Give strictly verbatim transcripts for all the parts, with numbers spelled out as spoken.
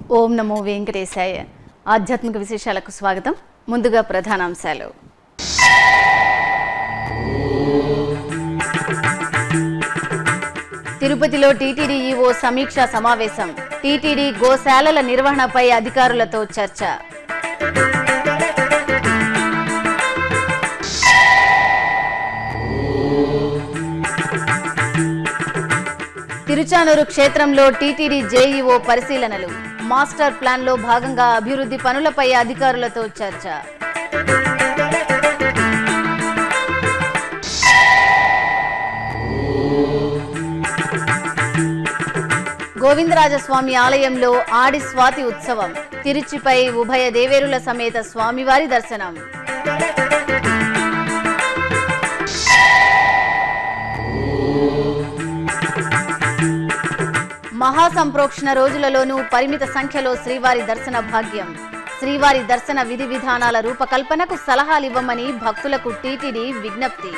ఓం నమో వెంకటేశాయ. ఆధ్యాత్మిక విశేషాలకు స్వాగతం. ముందుగా ప్రధానాంశాలు. తిరుపతిలో టీటీడీ ఈవో సమీక్షా సమావేశం. టీటీడీ గోశాలల నిర్వహణపై అధికారులతో చర్చ. తిరుచానూరు క్షేత్రంలో టీటీడీ జేఈఓ పరిశీలనలు. మాస్టర్ ప్లాన్లో భాగంగా అభివృద్ధి పనులపై అధికారులతో చర్చ. గోవిందరాజస్వామి ఆలయంలో ఆడి స్వాతి ఉత్సవం. తిరుచిపై ఉభయ దేవేరుల సమేత స్వామివారి దర్శనం. మహాసంప్రోక్షణ రోజులలోనూ పరిమిత సంఖ్యలో శ్రీవారి దర్శన భాగ్యం. శ్రీవారి దర్శన విధి విధానాల రూపకల్పనకు సలహాలివ్వమని భక్తులకు టీటీడీ విజ్ఞప్తి.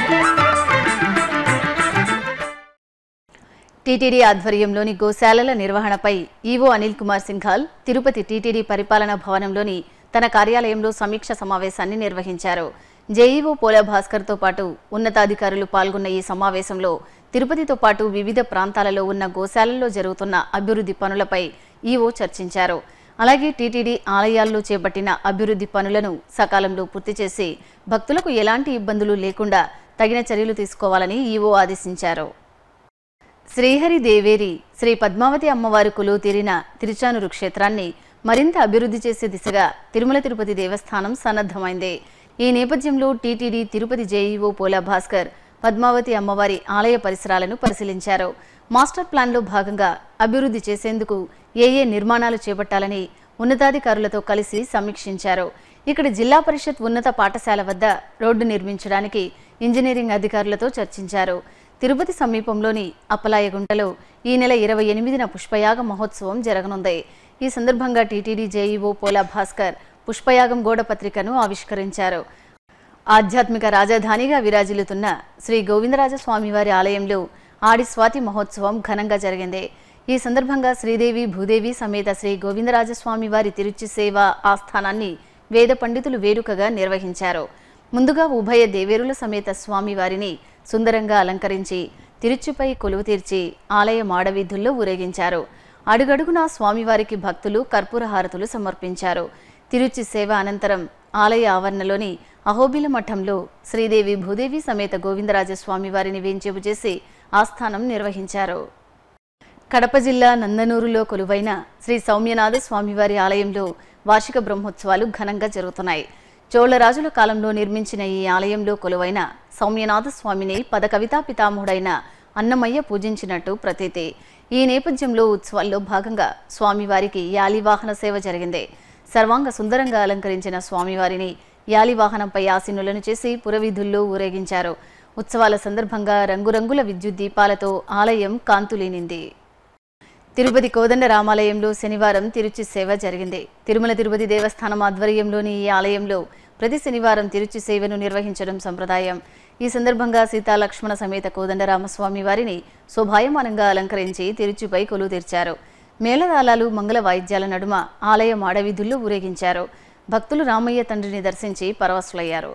టీటీడీ ఆధ్వర్యంలోని గోశాలల నిర్వహణపై ఈవో అనిల్ కుమార్ సింఘాల్ తిరుపతి టీటీడీ పరిపాలనా భవనంలోని తన కార్యాలయంలో సమీక్ష సమావేశాన్ని నిర్వహించారు. జేఈఓ పోలా భాస్కర్తో పాటు ఉన్నతాధికారులు పాల్గొన్న ఈ సమావేశంలో తిరుపతితో పాటు వివిధ ప్రాంతాలలో ఉన్న గోశాలల్లో జరుగుతున్న అభివృద్ధి పనులపై ఈవో చర్చించారు. అలాగే టీటీడీ ఆలయాల్లో చేపట్టిన అభివృద్ధి పనులను సకాలంలో పూర్తి చేసి భక్తులకు ఎలాంటి ఇబ్బందులు లేకుండా తగిన చర్యలు తీసుకోవాలని ఈవో ఆదేశించారు. శ్రీహరి దేవేరి శ్రీ పద్మావతి అమ్మవారి కొలువు తీరిన తిరుచానూరు క్షేత్రాన్ని మరింత అభివృద్ధి చేసే దిశగా తిరుమల తిరుపతి దేవస్థానం సన్నద్ధమైంది. ఈ నేపథ్యంలో టీటీడీ తిరుపతి జేఈఓ పోలా భాస్కర్ పద్మావతి అమ్మవారి ఆలయ పరిసరాలను పరిశీలించారు. మాస్టర్ ప్లాన్లో భాగంగా అభివృద్ధి చేసేందుకు ఏ ఏ నిర్మాణాలు చేపట్టాలని ఉన్నతాధికారులతో కలిసి సమీక్షించారు. ఇక్కడ జిల్లా పరిషత్ ఉన్నత పాఠశాల వద్ద రోడ్డు నిర్మించడానికి ఇంజనీరింగ్ అధికారులతో చర్చించారు. తిరుపతి సమీపంలోని అప్పలాయగుంటలో ఈ నెల ఇరవై ఎనిమిదిన పుష్పయాగ మహోత్సవం జరగనుంది. ఈ సందర్భంగా టీటీడీ జేఈఓ పోలా భాస్కర్ పుష్పయాగం గోడ పత్రికను ఆవిష్కరించారు. ఆధ్యాత్మిక రాజధానిగా విరాజిల్లుతున్న శ్రీ గోవిందరాజస్వామివారి ఆలయంలో ఆడి స్వాతి మహోత్సవం ఘనంగా జరిగింది. ఈ సందర్భంగా శ్రీదేవి భూదేవి సమేత శ్రీ గోవిందరాజస్వామివారి తిరుచి సేవ ఆస్థానాన్ని వేద పండితులు వేడుకగా నిర్వహించారు. ముందుగా ఉభయ దేవేరుల సమేత స్వామివారిని సుందరంగా అలంకరించి తిరుచిపై కొలువు తీర్చి ఆలయ మాడవీధుల్లో ఊరేగించారు. అడుగడుగునా స్వామివారికి భక్తులు కర్పూర హారతులు సమర్పించారు. తిరుచి సేవ అనంతరం ఆలయ ఆవరణలోని అహోబిల మఠంలో శ్రీదేవి భూదేవి సమేత గోవిందరాజస్వామి వారిని వేంచేపు చేసి ఆస్థానం నిర్వహించారు. కడప జిల్లా నందనూరులో కొలువైన శ్రీ సౌమ్యనాథ స్వామివారి ఆలయంలో వార్షిక బ్రహ్మోత్సవాలు ఘనంగా జరుగుతున్నాయి. చోళరాజుల కాలంలో నిర్మించిన ఈ ఆలయంలో కొలువైన సౌమ్యనాథ స్వామిని పద కవితా పితామహుడైన అన్నమయ్య పూజించినట్టు ప్రతీతి. ఈ నేపథ్యంలో ఉత్సవాల్లో భాగంగా స్వామివారికి యాలివాహన సేవ జరిగింది. సర్వాంగ సుందరంగా అలంకరించిన స్వామివారిని యాలివాహనంపై ఆసీనులను చేసి పురవీధుల్లో ఊరేగించారు. ఉత్సవాల సందర్భంగా రంగురంగుల విద్యుత్ దీపాలతో ఆలయం కాంతులీనింది. తిరుపతి కోదండ రామాలయంలో శనివారం తిరుచి సేవ జరిగింది. తిరుమల తిరుపతి దేవస్థానం ఆధ్వర్యంలోని ఈ ఆలయంలో ప్రతి శనివారం తిరుచి సేవను నిర్వహించడం సంప్రదాయం. ఈ సందర్భంగా సీతాలక్ష్మణ సమేత కోదండరామస్వామి వారిని శోభాయమానంగా అలంకరించి తిరుచిపై కొలువు తీర్చారు. మేళతాళాలు మంగళ వాయిద్యాల నడుమ ఆలయ మాడవీధుల్లో ఊరేగించారు. భక్తులు రామయ్య తండ్రిని దర్శించి పరవశులయ్యారు.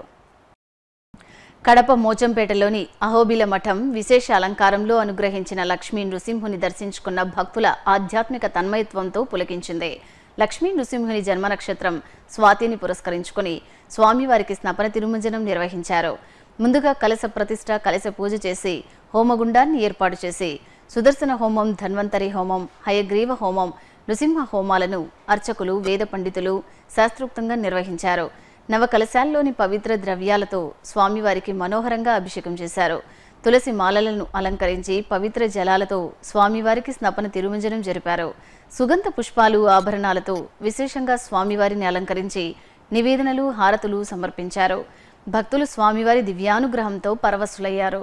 కడప మోచంపేటలోని అహోబిల మఠం విశేష అలంకారంలో అనుగ్రహించిన లక్ష్మీ నృసింహుని దర్శించుకున్న భక్తుల ఆధ్యాత్మిక తన్మయత్వంతో పులకించింది. లక్ష్మీ నృసింహుని జన్మ నక్షత్రం స్వాతిని పురస్కరించుకుని స్వామివారికి స్నపన తిరుమంజనం నిర్వహించారు. ముందుగా కలశ ప్రతిష్ఠ, కలశ పూజ చేసి హోమగుండాన్ని ఏర్పాటు చేసి సుదర్శన హోమం, ధన్వంతరి హోమం, హయగ్రీవ హోమం, నృసింహ హోమాలను అర్చకులు, వేద పండితులు శాస్త్రోక్తంగా నిర్వహించారు. నవకలశాల్లోని పవిత్ర ద్రవ్యాలతో స్వామివారికి మనోహరంగా అభిషేకం చేశారు. తులసి మాలలను అలంకరించి పవిత్ర జలాలతో స్వామివారికి స్నపన తిరుమంజనం జరిపారు. సుగంధ పుష్పాలు, ఆభరణాలతో విశేషంగా స్వామివారిని అలంకరించి నివేదనలు, హారతులు సమర్పించారు. భక్తులు స్వామివారి దివ్యానుగ్రహంతో పరవశులయ్యారు.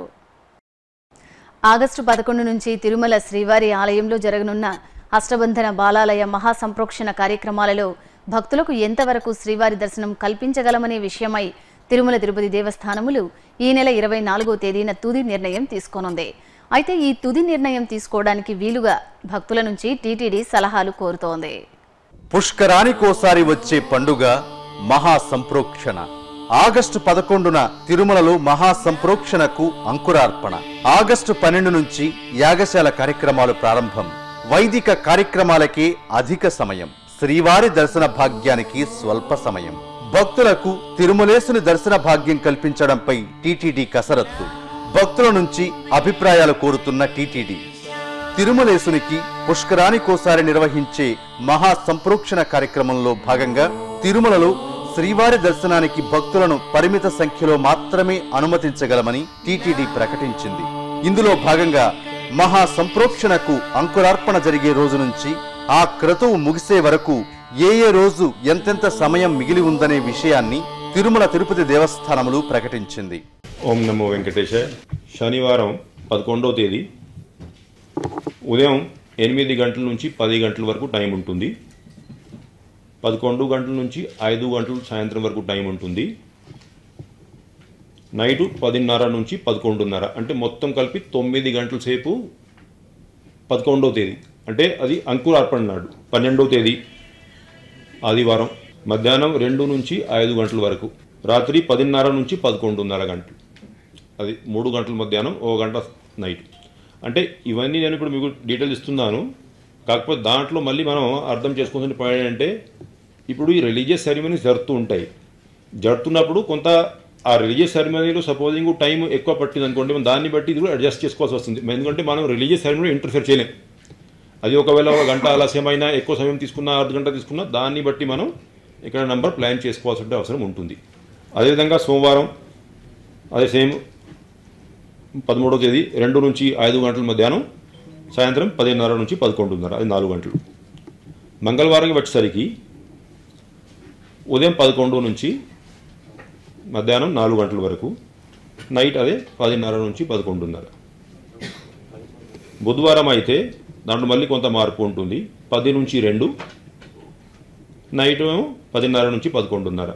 ఆగస్టు పదకొండు నుంచి తిరుమల శ్రీవారి ఆలయంలో జరగనున్న అష్టబంధన బాలాలయ మహాసంప్రోక్షణ కార్యక్రమాలలో భక్తులకు ఎంతవరకు శ్రీవారి దర్శనం కల్పించగలమనే విషయమై తిరుమల తిరుపతి దేవస్థానములు ఈ నెల ఇరవై నాలుగో తేదీన తుది నిర్ణయం తీసుకోనుంది. అయితే ఈ తుది నిర్ణయం తీసుకోవడానికి వీలుగా భక్తుల నుంచి టీటీడీ సలహాలు కోరుతోంది. పుష్కరానికోసారి వచ్చే పండుగ మహాసంప్రోక్షణ. ఆగస్టు పదకొండున తిరుమలలో మహాసంప్రోక్షణకు అంకురార్పణ. ఆగస్టు పన్నెండు నుంచి యాగశాల కార్యక్రమాలు ప్రారంభం. వైదిక కార్యక్రమాలకే అధిక సమయం, శ్రీవారి దర్శన భాగ్యానికి స్వల్ప సమయం. భక్తులకు తిరుమలేసుని దర్శన భాగ్యం కల్పించడంపై టీటీడీ కసరత్తు. భక్తుల నుంచి అభిప్రాయాలు కోరుతున్న టీటీడీ తిరుమలేసునికి పుష్కరానికోసారి నిర్వహించే మహా సంప్రోక్షణ కార్యక్రమంలో భాగంగా తిరుమలలో శ్రీవారి దర్శనానికి భక్తులను పరిమిత సంఖ్యలో మాత్రమే అనుమతించగలమని టీటీడీ ప్రకటించింది. ఇందులో భాగంగా మహా సంప్రోక్షణకు అంకురార్పణ జరిగే రోజు నుంచి ఆ క్రతువు ముగిసే వరకు ఏ ఏ రోజు ఎంతెంత సమయం మిగిలి ఉందనే విషయాన్ని తిరుమల తిరుపతి దేవస్థానములు ప్రకటించింది. ఓం నమో వెంకటేశాయ. శనివారం పదకొండవ తేదీ ఉదయం ఎనిమిది గంటల నుంచి పది గంటల వరకు టైం ఉంటుంది. పదకొండు గంటల నుంచి ఐదు గంటలు సాయంత్రం వరకు టైం ఉంటుంది. నైటు పదిన్నర నుంచి పదకొండున్నర అంటే మొత్తం కలిపి తొమ్మిది గంటల సేపు పదకొండవ తేదీ అంటే అది అంకురార్పణ నాడు. పన్నెండవ తేదీ ఆదివారం మధ్యాహ్నం రెండు నుంచి ఐదు గంటల వరకు, రాత్రి పదిన్నర నుంచి పదకొండున్నర గంటలు, అది మూడు గంటల మధ్యాహ్నం, ఓ గంట నైట్. అంటే ఇవన్నీ నేను ఇప్పుడు మీకు డీటెయిల్ ఇస్తున్నాను. కాకపోతే దాంట్లో మళ్ళీ మనం అర్థం చేసుకోవాల్సిన పాయింట్ ఏంటంటే ఇప్పుడు ఈ రిలీజియస్ సెరమనీస్ జరుగుతూ ఉంటాయి. జరుగుతున్నప్పుడు కొంత ఆ రిలీజియస్ సెరమనీలో సపోజింగ్ టైం ఎక్కువ పట్టింది అనుకోండి, మనం దాన్ని బట్టి ఇది కూడా అడ్జస్ట్ చేసుకోవాల్సి వస్తుంది. ఎందుకంటే మనం రిలీజియస్ సెరమనీ ఇంటర్ఫియర్ చేయలేం. అది ఒకవేళ ఒక గంట ఆలస్యమైనా, ఎక్కువ సమయం తీసుకున్నా, అర్ధ గంట తీసుకున్నా, దాన్ని బట్టి మనం ఇక్కడ నెంబర్ ప్లాన్ చేసుకోవాల్సిన అవసరం ఉంటుంది. అదేవిధంగా సోమవారం అదే సేమ్ పదమూడవ తేదీ రెండు నుంచి ఐదు గంటల మధ్యాహ్నం, సాయంత్రం పదిన్నర నుంచి పదకొండున్నర, అది నాలుగు గంటలు. మంగళవారం వచ్చేసరికి ఉదయం పదకొండు నుంచి మధ్యాహ్నం నాలుగు గంటల వరకు, నైట్ అదే పదిన్నర నుంచి పదకొండున్నర. బుధవారం అయితే దాంట్లో మళ్ళీ కొంత మార్పు ఉంటుంది. పది నుంచి రెండు, నైట్ ఏమో పదిన్నర నుంచి పదకొండున్నర.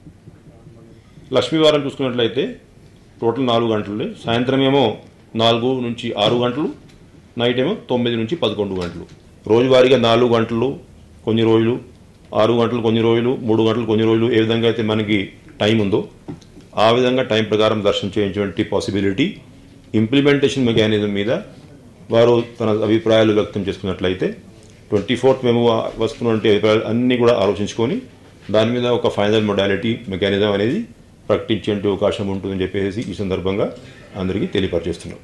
లక్ష్మీవారం చూసుకున్నట్లయితే టోటల్ నాలుగు గంటలు, సాయంత్రం ఏమో నాలుగు నుంచి ఆరు గంటలు, నైట్ ఏమో తొమ్మిది నుంచి పదకొండు గంటలు. రోజువారీగా నాలుగు గంటలు కొన్ని రోజులు, ఆరు గంటలు కొన్ని రోజులు, మూడు గంటలు కొన్ని రోజులు, ఏ విధంగా అయితే మనకి టైం ఉందో ఆ విధంగా టైం ప్రకారం దర్శనం చేయించేటువంటి పాసిబిలిటీ ఇంప్లిమెంటేషన్ మెకానిజం మీద వారు తన అభిప్రాయాలు వ్యక్తం చేసుకున్నట్లయితే ట్వంటీ ఫోర్త్ మేము వస్తున్నటువంటి అభిప్రాయాలు అన్నీ కూడా ఆలోచించుకొని దాని మీద ఒక ఫైనల్ మొడాలిటీ మెకానిజం అనేది ప్రకటించే అవకాశం ఉంటుందని చెప్పేసి ఈ సందర్భంగా అందరికీ తెలియపరిచేస్తున్నాం.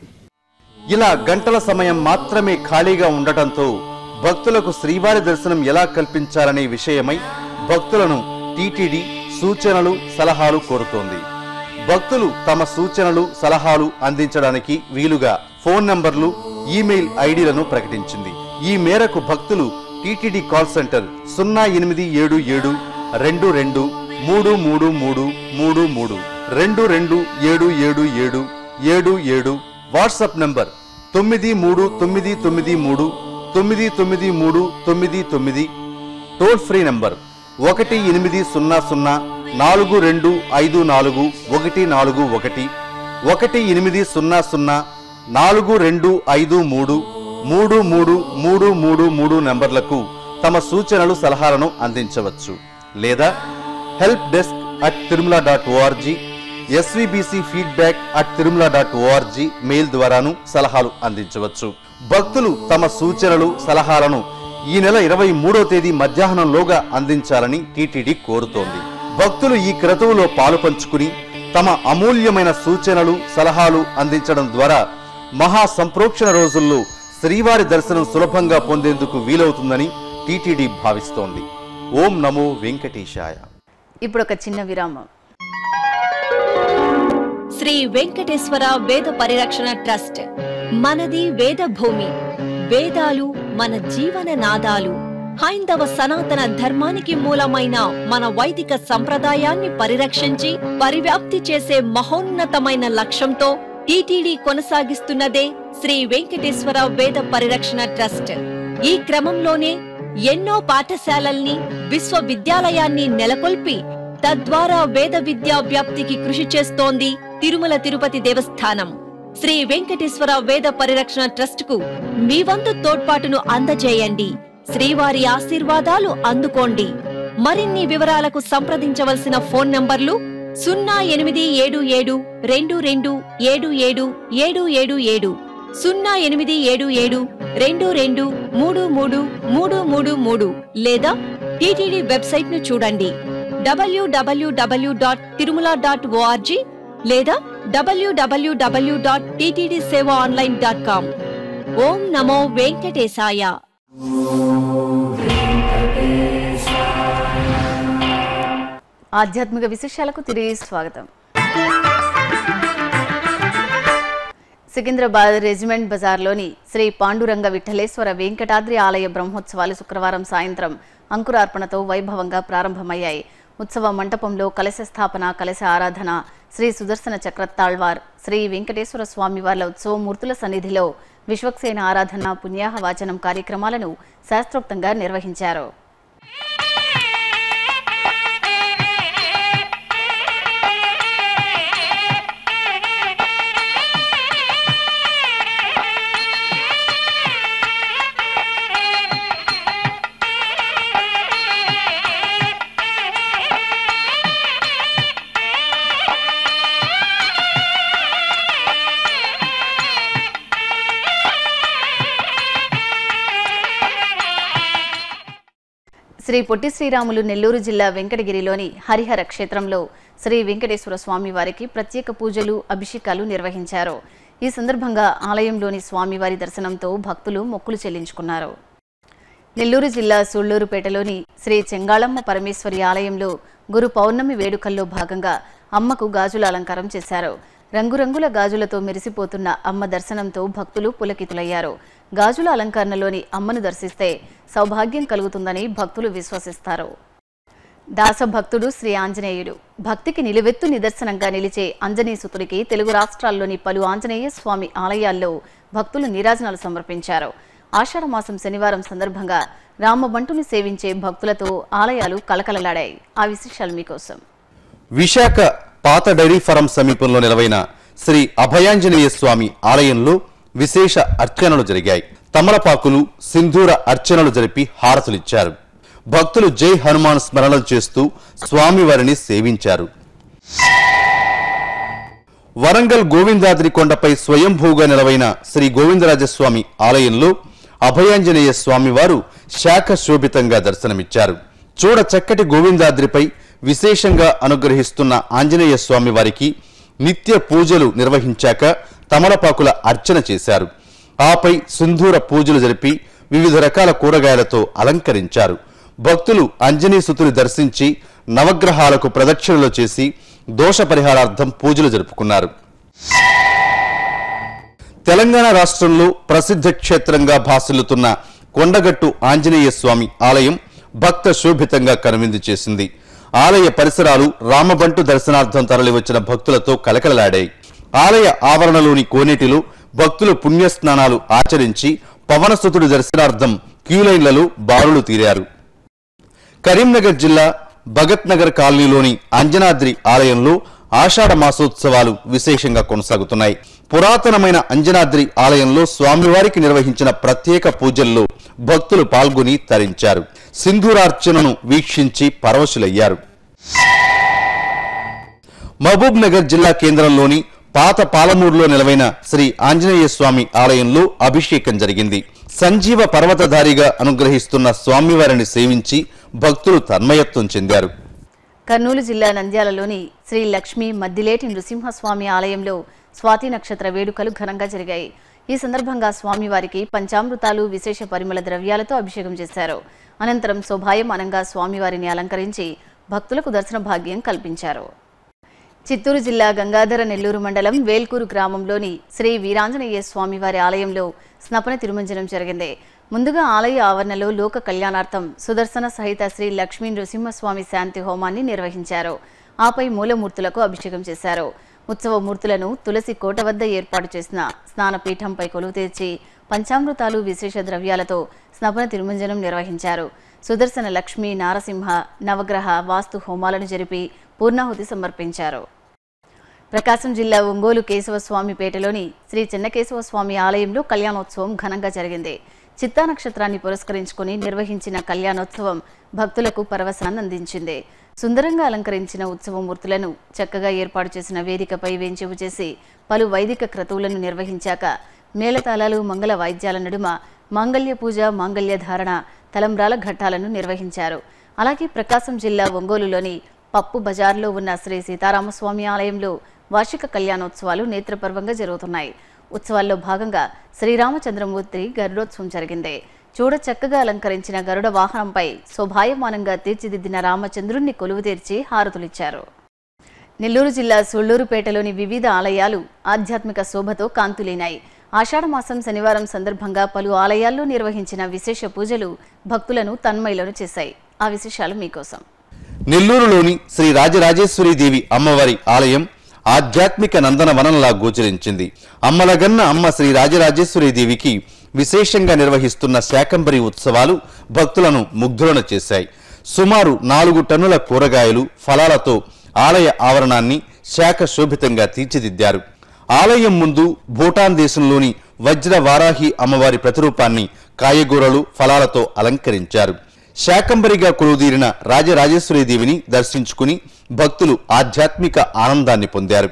ఇలా గంటల సమయం మాత్రమే ఖాళీగా ఉండటంతో భక్తులకు శ్రీవారి దర్శనం ఎలా కల్పించాలనే విషయమై భక్తులను టీటీడీ సూచనలు, సలహాలు కోరుతోంది. భక్తులు తమ సూచనలు, సలహాలు అందించడానికి వీలుగా ఫోన్ నంబర్లు, ఈమెయిల్ ఐడీలను ప్రకటించింది. ఈ మేరకు భక్తులు టీటీడీ కాల్ సెంటర్ సున్నా ఎనిమిది ఏడు ఏడు రెండు రెండు మూడు మూడు మూడు మూడు మూడు రెండు రెండు ఏడు ఏడు ఏడు ఏడు ఏడు, వాట్సాప్ నంబర్ తొమ్మిది మూడు తొమ్మిది తొమ్మిది మూడు తొమ్మిది తొమ్మిది మూడు తొమ్మిది తొమ్మిది, టోల్ ఫ్రీ నంబర్ ఒకటి ఎనిమిది సున్నా సున్నా నాలుగు రెండు ఐదు నాలుగు ఒకటి నాలుగు ఒకటి, ఒకటి ఎనిమిది సున్నా సున్నా నాలుగు రెండు ఐదు మూడు మూడు మూడు మూడు మూడు మూడు నంబర్లకు తమ సూచనలు, సలహాలను అందించవచ్చు. లేదా help desk at Tirumala dot O R G, SVBC feedback at Tirumala dot O R G mail ద్వారాను సలహాలు అందించవచ్చు. భక్తులు తమ సూచనలు, సలహాలను ఈ నెల ఇరవై మూడో తేదీ మధ్యాహ్నంలోగా అందించాలని టీటీడీ కోరుతోంది. భక్తులు ఈ క్రతువులో పాలు పంచుకుని తమ అమూల్యమైన సూచనలు, సలహాలు అందించడం ద్వారా మహా సంప్రోక్షణ రోజుల్లో శ్రీవారి దర్శనం సులభంగా పొందేందుకు వీలవుతుందని టీటీడీ భావిస్తోంది. ఓం నమో వెంకటేశాయ. ఇప్పుడు ఒక చిన్న విరామం. శ్రీ వెంకటేశ్వర వేద పరిరక్షణ ట్రస్ట్. మనది వేద భూమి, వేదాలు మన జీవన నాదాలు. హైందవ సనాతన ధర్మానికి మూలమైన మన వైదిక సంప్రదాయాన్ని పరిరక్షించి పరివ్యాప్తి చేసే మహోన్నతమైన లక్ష్యంతో టీటీడీ కొనసాగిస్తున్నదే శ్రీ వెంకటేశ్వర వేద పరిరక్షణ ట్రస్ట్. ఈ క్రమంలోనే ఎన్నో పాఠశాలల్ని, విశ్వవిద్యాలయాన్ని నెలకొల్పి తద్వారా వేద విద్యా వ్యాప్తికి కృషి చేస్తోంది తిరుమల తిరుపతి దేవస్థానం. శ్రీ వెంకటేశ్వర వేద పరిరక్షణ ట్రస్ట్ కు మీ వంతు తోడ్పాటును అందజేయండి. శ్రీవారి ఆశీర్వాదాలు అందుకోండి. మరిన్ని వివరాలకు సంప్రదించవలసిన ఫోన్ నంబర్లు సున్నా ఎనిమిది ఏడు ఏడు రెండు రెండు ఏడు ఏడు ఏడు ఏడు ఏడు, సున్నా ఎనిమిది ఏడు ఏడు రెండు రెండు మూడు మూడు మూడు మూడు మూడు లేదా టీటీడీ వెబ్సైట్ ను చూడండి W W W dot Tirumala dot O R G లేదా W W W dot TTD seva online dot com. ఓం నమో వెంకటేశాయ. ఆధ్యాత్మిక విశేషాలకు తిరిగి స్వాగతం. సికింద్రాబాద్ రెజిమెంట్ బజార్లోని శ్రీ పాండురంగ విఠలేశ్వర వెంకటాద్రి ఆలయ బ్రహ్మోత్సవాలు శుక్రవారం సాయంత్రం అంకురార్పణతో వైభవంగా ప్రారంభమయ్యాయి. ఉత్సవ మంటపంలో కలశ స్థాపన, కలశ ఆరాధన, శ్రీ సుదర్శన చక్రతాళ్వార్, శ్రీ వెంకటేశ్వర స్వామివార్ల ఉత్సవమూర్తుల సన్నిధిలో విశ్వక్సేన ఆరాధన, పుణ్యాహ వాచనం కార్యక్రమాలను శాస్త్రోక్తంగా నిర్వహించారు. శ్రీ పొట్టి శ్రీరాములు నెల్లూరు జిల్లా వెంకటగిరిలోని హరిహర క్షేత్రంలో శ్రీ వెంకటేశ్వర స్వామి వారికి ప్రత్యేక పూజలు, అభిషేకాలు నిర్వహించారు. ఈ సందర్భంగా ఆలయంలోని స్వామివారి దర్శనంతో భక్తులు మొక్కులు చెల్లించుకున్నారు. నెల్లూరు జిల్లా సూళ్లూరుపేటలోని శ్రీ చెంగాళమ్మ పరమేశ్వరి ఆలయంలో గురు పౌర్ణమి వేడుకల్లో భాగంగా అమ్మకు గాజుల అలంకారం చేశారు. రంగురంగుల గాజులతో మెరిసిపోతున్న అమ్మ దర్శనంతో భక్తులు పులకితులయ్యారు. గాజుల అలంకరణలోని అమ్మను దర్శిస్తే సౌభాగ్యం కలుగుతుందని భక్తులు విశ్వసిస్తారు. దాసభక్తుడు శ్రీ ఆంజనేయుడు భక్తికి నిలువెత్తు నిదర్శనంగా నిలిచే ఆంజనేయసుతుడికి తెలుగు రాష్ట్రాల్లోని పలు ఆంజనేయ స్వామి ఆలయాల్లో భక్తులు నీరాజనాలు సమర్పించారు. ఆషాఢమాసం శనివారం సందర్భంగా రామబంటుని సేవించే భక్తులతో ఆలయాలు కలకలలాడాయి. ఆ విశేషాలు మీకోసం. విశాఖ పాత డైరీ ఫారం సమీపంలో నెలవైన శ్రీ అభయాంజనేయ స్వామి ఆలయంలో విశేష అర్చనలు జరిగాయి. తమలపాకులు, సింధూర అర్చనలు జరిపి హారతులిచ్చారు. భక్తులు జై హనుమాన్ స్మరణలు చేస్తూ స్వామివారిని సేవించారు. వరంగల్ గోవిందాద్రి కొండపై స్వయంభూగా నెలవైన శ్రీ గోవిందరాజస్వామి ఆలయంలో అభయాంజనేయ స్వామివారు శాఖ శోభితంగా దర్శనమిచ్చారు. చూడ చక్కటి గోవిందాద్రిపై విశేషంగా అనుగ్రహిస్తున్న ఆంజనేయ స్వామి వారికి నిత్య పూజలు నిర్వహించాక తమలపాకుల అర్చన చేశారు. ఆపై సింధూర పూజలు జరిపి వివిధ రకాల కూరగాయలతో అలంకరించారు. భక్తులు ఆంజనేయసుతుని దర్శించి నవగ్రహాలకు ప్రదక్షిణలు చేసి దోష పరిహారార్థం పూజలు జరుపుకున్నారు. తెలంగాణ రాష్ట్రంలో ప్రసిద్ధ క్షేత్రంగా భాసిల్లుతున్న కొండగట్టు ఆంజనేయ స్వామి ఆలయం భక్త శోభితంగా కనువిందు చేసింది. ఆలయ పరిసరాలు రామబంటు దర్శనార్థం తరలివచ్చిన భక్తులతో కలకలలాడాయి. ఆలయ ఆవరణలోని కోనేటిలో భక్తులు పుణ్యస్నానాలు ఆచరించి పవనసుతుడి దర్శనార్థం క్యూలైన్లలో బారులు తీరారు. కరీంనగర్ జిల్లా భగత్ నగర్ కాలనీలోని అంజనాద్రి ఆలయంలో ఆషాఢ మాసోత్సవాలు విశేషంగా కొనసాగుతున్నాయి. పురాతనమైన అంజనాద్రి ఆలయంలో స్వామివారికి నిర్వహించిన ప్రత్యేక పూజల్లో భక్తులు పాల్గొని తరించారు. సింధూరార్చనను వీక్షించి పరవశులయ్యారు. మహబూబ్ నగర్ జిల్లా కేంద్రంలోని పాత పాలమూరులో నెలవైన శ్రీ ఆంజనేయ స్వామి ఆలయంలో అభిషేకం జరిగింది. సంజీవ పర్వతధారిగా అనుగ్రహిస్తున్న స్వామివారిని సేవించి భక్తులు తన్మయత్వం చెందారు. కర్నూలు జిల్లా నంద్యాలలోని శ్రీ లక్ష్మీ మద్దిలేటి నృసింహస్వామి ఆలయంలో స్వాతి నక్షత్ర వేడుకలు ఘనంగా జరిగాయి. ఈ సందర్భంగా స్వామివారికి పంచామృతాలు, విశేష పరిమళ ద్రవ్యాలతో అభిషేకం చేశారు. అనంతరం శోభాయమానంగా స్వామివారిని అలంకరించి భక్తులకు దర్శన భాగ్యం కల్పించారు. చిత్తూరు జిల్లా గంగాధర నెల్లూరు మండలం వేల్కూరు గ్రామంలోని శ్రీ వీరాంజనేయ స్వామివారి ఆలయంలో స్నపన తిరుమంజనం జరిగింది. ముందుగా ఆలయ ఆవరణలో లోక కళ్యాణార్థం సుదర్శన సహిత శ్రీ లక్ష్మీ నృసింహస్వామి శాంతి హోమాన్ని నిర్వహించారు. ఆపై మూలమూర్తులకు అభిషేకం చేశారు. ఉత్సవ మూర్తులను తులసి కోట వద్ద ఏర్పాటు చేసిన స్నానపీఠంపై కొలువు తీర్చి పంచామృతాలు, విశేష ద్రవ్యాలతో స్నపన తిరుమంజనం నిర్వహించారు. సుదర్శన లక్ష్మీ, నారసింహ, నవగ్రహ వాస్తు హోమాలను జరిపి పూర్ణాహుతి సమర్పించారు. ప్రకాశం జిల్లా ఒంగోలు కేశవస్వామిపేటలోని శ్రీ చెన్నకేశవస్వామి ఆలయంలో కళ్యాణోత్సవం ఘనంగా జరిగింది. చిత్తా నక్షత్రాన్ని పురస్కరించుకుని నిర్వహించిన కళ్యాణోత్సవం భక్తులకు పరవశాన్ని అందించింది. సుందరంగా అలంకరించిన ఉత్సవ మూర్తులను చక్కగా ఏర్పాటు చేసిన వేదికపై వేంచేపు చేసి పలు వైదిక క్రతువులను నిర్వహించాక మేళతాళాలు మంగళ వాయిద్యాల నడుమ మాంగళ్య పూజ, మాంగళ్య ధారణ, తలంబ్రాల ఘట్టాలను నిర్వహించారు. అలాగే ప్రకాశం జిల్లా ఒంగోలులోని పప్పు బజార్లో ఉన్న శ్రీ సీతారామస్వామి ఆలయంలో వార్షిక కళ్యాణోత్సవాలు నేత్రపర్వంగా జరుగుతున్నాయి. ఉత్సవాల్లో భాగంగా శ్రీరామచంద్రమూర్తి గరుడోత్సవం జరిగింది. చూడ చక్కగా అలంకరించిన గరుడ వాహనంపై శోభాయమానంగా తీర్చిదిద్దిన రామచంద్రుణ్ణి కొలువు తీర్చి హారతులిచ్చారు. నెల్లూరు జిల్లా సూళ్లూరుపేటలోని వివిధ ఆలయాలు ఆధ్యాత్మిక శోభతో కాంతులీనాయి. ఆషాఢమాసం శనివారం సందర్భంగా పలు ఆలయాల్లో నిర్వహించిన విశేష పూజలు భక్తులను తన్మయులను చేశాయి. ఆ విశేషాలు మీకోసం. నెల్లూరులోని శ్రీ రాజరాజేశ్వరి దేవి అమ్మవారి ఆలయం ఆధ్యాత్మిక నందనవనంలా గోచరించింది. అమ్మలగన్న అమ్మ శ్రీ రాజరాజేశ్వరి దేవికి విశేషంగా నిర్వహిస్తున్న శాకంబరి ఉత్సవాలు భక్తులను ముగ్ధులను చేశాయి. సుమారు నాలుగు టన్నుల కూరగాయలు, ఫలాలతో ఆలయ ఆవరణాన్ని శాఖ శోభితంగా తీర్చిదిద్దారు. ఆలయం ముందు భూటాన్ దేశంలోని వజ్ర వారాహి అమ్మవారి ప్రతిరూపాన్ని కాయగూరలు, ఫలాలతో అలంకరించారు. శాకంబరిగా కొలువుదీరిన రాజరాజేశ్వరి దేవిని దర్శించుకుని భక్తులు ఆధ్యాత్మిక ఆనందాన్ని పొందారు.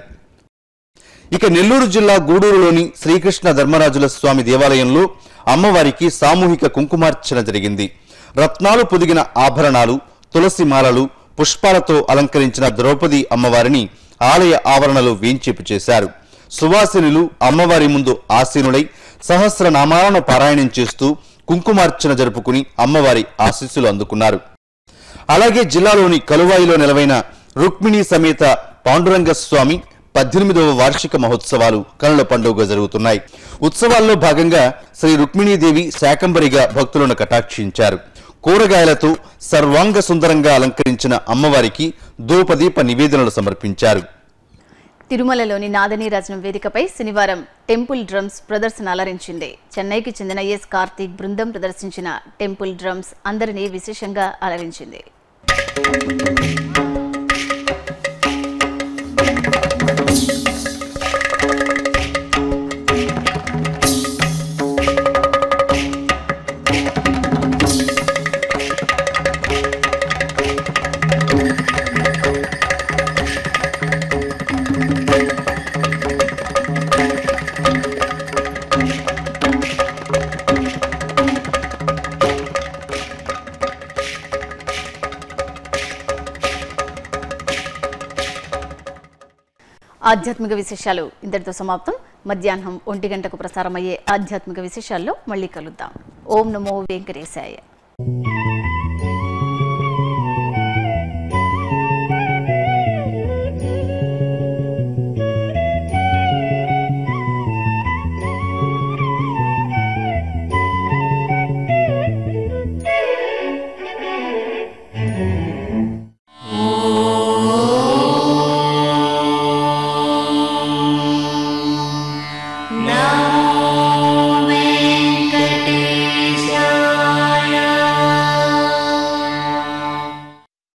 ఇక నెల్లూరు జిల్లా గూడూరులోని శ్రీకృష్ణ ధర్మరాజుల స్వామి దేవాలయంలో అమ్మవారికి సామూహిక కుంకుమార్చన జరిగింది. రత్నాలు పొదిగిన ఆభరణాలు, తులసి మాలలు, పుష్పాలతో అలంకరించిన ద్రౌపది అమ్మవారిని ఆలయ ఆవరణలో వేంచేపు చేశారు. సువాసినులు అమ్మవారి ముందు ఆసీనులై సహస్రనామాలను పారాయణం చేస్తూ కుంకుమార్చన జరుపుకుని అమ్మవారి ఆశీస్సులు అందుకున్నారు. అలాగే జిల్లాలోని కలువాయిలో నెలవైన రుక్మిణి సమేత పాండురంగ స్వామి పద్దెనిమిదవ వార్షిక మహోత్సవాలు కనుల పండుగ జరుగుతున్నాయి. ఉత్సవాల్లో భాగంగా శ్రీ రుక్మిణీదేవి శాకంబరిగా భక్తులను కటాక్షించారు. కూరగాయలతో సర్వాంగ సుందరంగా అలంకరించిన అమ్మవారికి ధూపదీప నివేదనలు సమర్పించారు. తిరుమలలోని నాదనీరాజనం వేదికపై శనివారం టెంపుల్ డ్రమ్స్ ప్రదర్శన అలరించింది. చెన్నైకి చెందిన ఎస్ కార్తీక్ బృందం ప్రదర్శించిన టెంపుల్ డ్రమ్స్ అందరినీ విశేషంగా అలరించింది. ఆధ్యాత్మిక విశేషాలు ఇంతటితో సమాప్తం. మధ్యాహ్నం ఒంటి గంటకు ప్రసారమయ్యే ఆధ్యాత్మిక విశేషాల్లో మళ్ళీ కలుద్దాం. ఓం నమో వెంకటేశాయ. Now